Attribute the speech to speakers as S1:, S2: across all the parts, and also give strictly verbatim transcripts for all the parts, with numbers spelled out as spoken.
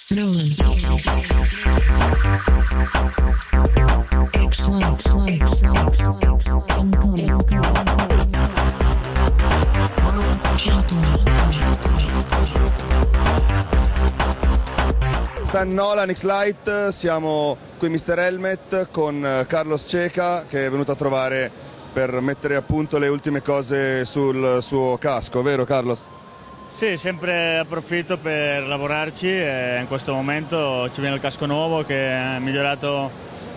S1: Nolan. Excellent. Incoming. Champion.
S2: Stan Nolan, X-Lite, siamo qui mister Helmet con Carlos Ceca che è venuto a trovare per mettere a punto le ultime cose sul suo casco, vero Carlos?
S3: Sì, sempre approfitto per lavorarci e in questo momento ci viene il casco nuovo che è migliorato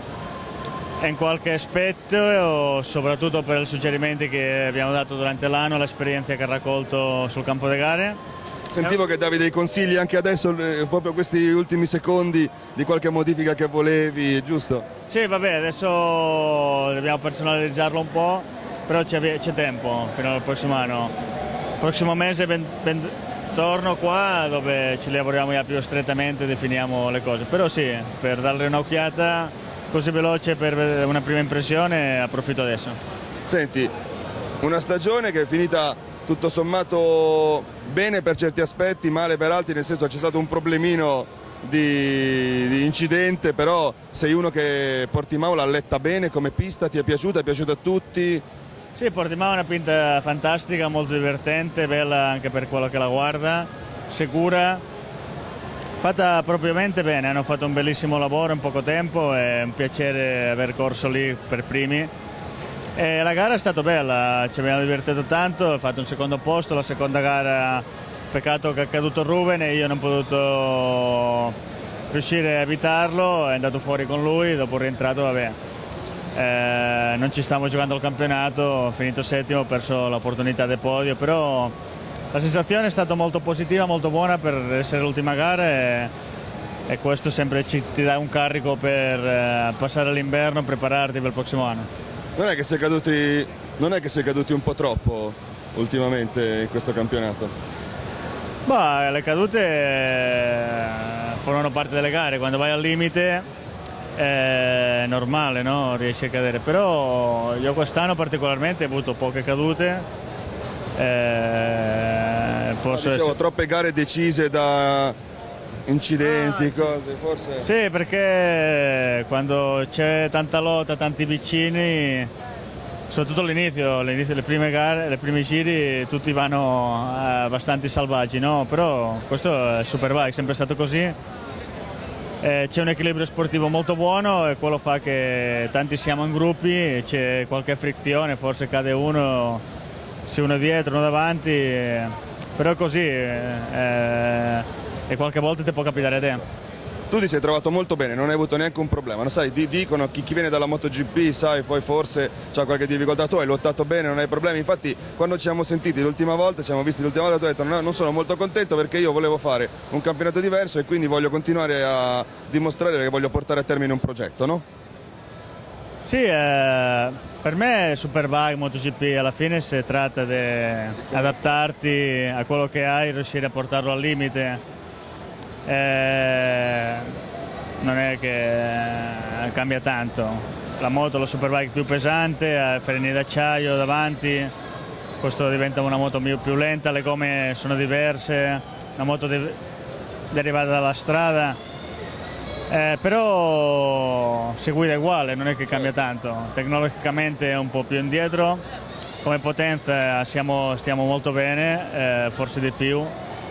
S3: in qualche aspetto, soprattutto per i suggerimenti che abbiamo dato durante l'anno, l'esperienza che ha raccolto sul campo di gare.
S2: Sentivo che davi dei consigli anche adesso, proprio questi ultimi secondi, di qualche modifica che volevi, giusto?
S3: Sì, vabbè, adesso dobbiamo personalizzarlo un po', però c'è tempo fino al prossimo anno. Il prossimo mese ben, ben, torno qua dove ci lavoriamo più strettamente e definiamo le cose, però sì, per darle un'occhiata così veloce per una prima impressione approfitto adesso.
S2: Senti, una stagione che è finita tutto sommato bene per certi aspetti, male per altri, nel senso c'è stato un problemino di, di incidente, però sei uno che Portimao l'ha letta bene come pista, ti è piaciuta, è piaciuta a tutti?
S3: Sì, Portimao è una pinta fantastica, molto divertente, bella anche per quello che la guarda, sicura, fatta propriamente bene, hanno fatto un bellissimo lavoro in poco tempo, è un piacere aver corso lì per primi. E la gara è stata bella, ci abbiamo divertito tanto, ho fatto un secondo posto, la seconda gara, peccato che è caduto Ruben e io non ho potuto riuscire a evitarlo, è andato fuori con lui, dopo rientrato, vabbè. Eh, non ci stiamo giocando il campionato, ho finito settimo, ho perso l'opportunità del podio, però la sensazione è stata molto positiva, molto buona per essere l'ultima gara e, e questo sempre ci, ti dà un carico per eh, passare l'inverno e prepararti per il prossimo anno.
S2: Non è che sei caduti, non è che sei caduti un po' troppo ultimamente in questo campionato?
S3: Bah, le cadute formano parte delle gare, quando vai al limite è normale, no? Riesci a cadere, però io quest'anno particolarmente ho avuto poche cadute. Eh, posso
S2: no, dicevo,
S3: essere...
S2: troppe gare decise da incidenti, ah, cose, forse?
S3: Sì, perché quando c'è tanta lotta, tanti vicini, soprattutto all'inizio, all'inizio delle prime gare, le primi giri, tutti vanno abbastanza selvaggi, no? Però questo è Superbike, è sempre stato così. Eh, c'è un equilibrio sportivo molto buono e quello fa che tanti siamo in gruppi, c'è qualche frizione, forse cade uno, se uno è dietro, uno davanti, eh, però è così eh, e qualche volta ti può capitare a te.
S2: Tu ti sei trovato molto bene, non hai avuto neanche un problema, non sai, dicono chi, chi viene dalla MotoGP, sai, poi forse c'ha qualche difficoltà, tu hai lottato bene, non hai problemi, infatti quando ci siamo sentiti l'ultima volta, ci siamo visti l'ultima volta, tu hai detto no, non sono molto contento perché io volevo fare un campionato diverso e quindi voglio continuare a dimostrare che voglio portare a termine un progetto, no?
S3: Sì, eh, per me Superbike, MotoGP, alla fine si tratta di adattarti a quello che hai, riuscire a portarlo al limite. Eh, non è che eh, cambia tanto, la moto, la Superbike più pesante, ha freni d'acciaio davanti, questo diventa una moto più lenta, le gomme sono diverse, una moto de derivata dalla strada, eh, però si guida uguale, non è che cambia tanto, tecnologicamente è un po' più indietro, come potenza siamo, stiamo molto bene, eh, forse di più.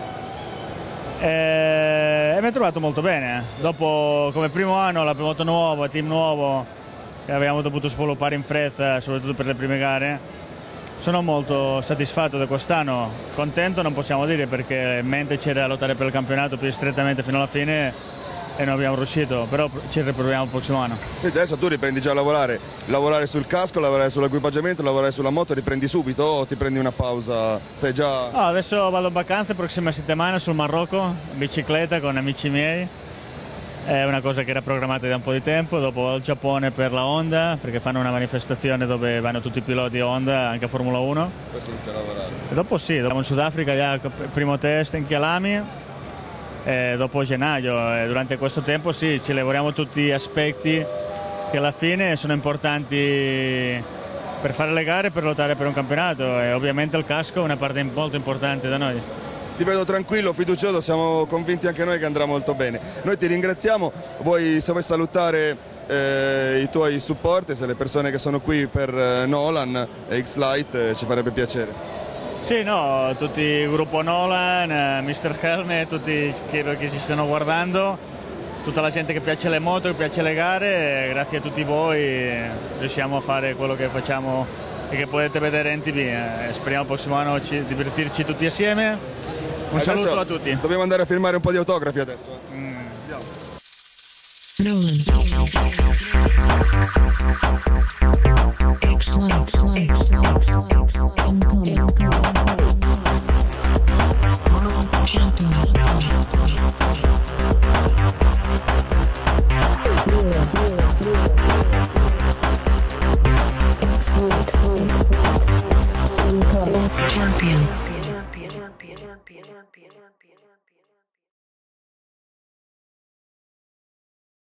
S3: E mi ha trovato molto bene, dopo come primo anno la moto nuova, team nuovo che abbiamo dovuto sviluppare in fretta soprattutto per le prime gare, sono molto soddisfatto di quest'anno, contento non possiamo dire perché in mente c'era lottare per il campionato più strettamente fino alla fine e non abbiamo riuscito, però ci riproviamo il prossimo anno.
S2: Sì, adesso tu riprendi già a lavorare, lavorare sul casco, lavorare sull'equipaggiamento, lavorare sulla moto, riprendi subito o ti prendi una pausa? Stai già...
S3: No, adesso vado in vacanza, prossima settimana sul Marocco, in bicicletta con amici miei, è una cosa che era programmata da un po' di tempo, dopo vado al Giappone per la Honda, perché fanno una manifestazione dove vanno tutti i piloti Honda, anche a Formula uno.
S2: Poi si inizia a lavorare.
S3: E dopo sì, dopo in Sudafrica, già il primo test in Chialami. E dopo gennaio e durante questo tempo sì, ci lavoriamo tutti gli aspetti che alla fine sono importanti per fare le gare e per lottare per un campionato e ovviamente il casco è una parte molto importante da noi.
S2: ti vedo tranquillo, fiducioso, siamo convinti anche noi che andrà molto bene. Noi ti ringraziamo, vuoi, se vuoi salutare eh, i tuoi supporters e le persone che sono qui per eh, Nolan e X-Lite, eh, ci farebbe piacere.
S3: Sì, no, tutti il gruppo Nolan, eh, mister Helmet, tutti credo che ci stiano guardando, tutta la gente che piace le moto, che piace le gare, grazie a tutti voi eh, riusciamo a fare quello che facciamo e che potete vedere in tv. Eh, speriamo il prossimo anno ci, divertirci tutti assieme. Un
S2: Adesso
S3: saluto a tutti.
S2: Dobbiamo andare a firmare un po' di autografi adesso. Eh.
S3: Mm.
S2: Andiamo.
S1: Nolan. X-Lite. Incoming. World Champion. X-Lite. Incoming. Champion.